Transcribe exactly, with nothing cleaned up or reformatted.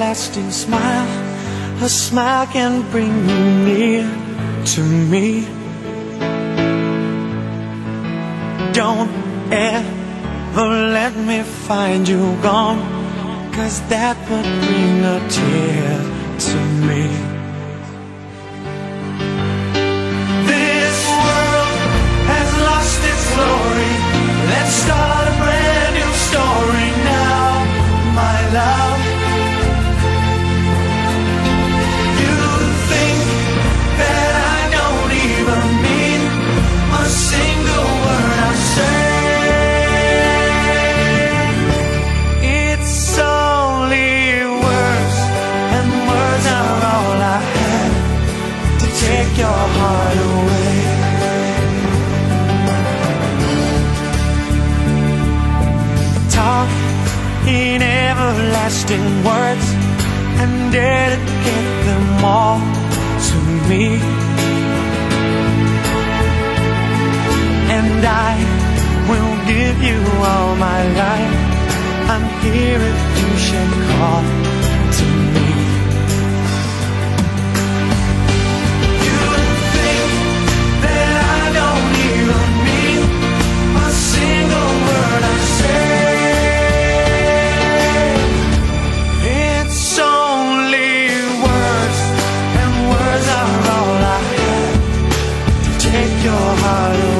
everlasting smile. A smile can bring you near to me. Don't ever let me find you gone, 'cause that would bring a tear to me. This world has lost its glory. Let's start a brand new story now, my love. You think that I don't even mean a single word I say. It's only words, and words are all I have to take your heart away. Talk in everlasting words and dedicate them all to me. And I will give you all my life. I'm here if you should call to me. You think that I don't even mean a single word I say. It's only words, and words are all I have to take your heart away.